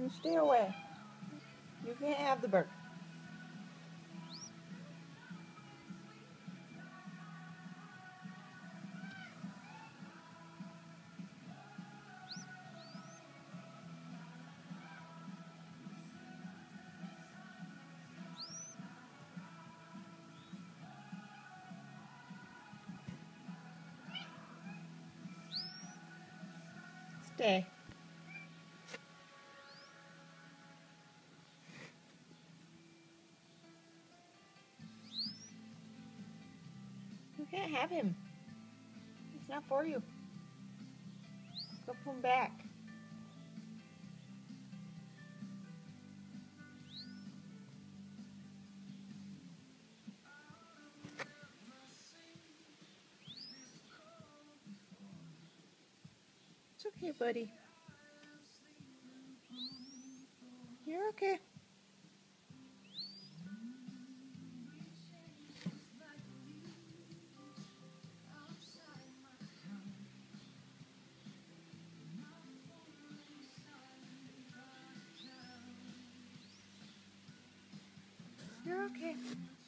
You stay away. You can't have the bird. Stay. You can't have him. It's not for you. Go put him back. It's okay, buddy. You're okay. You're okay.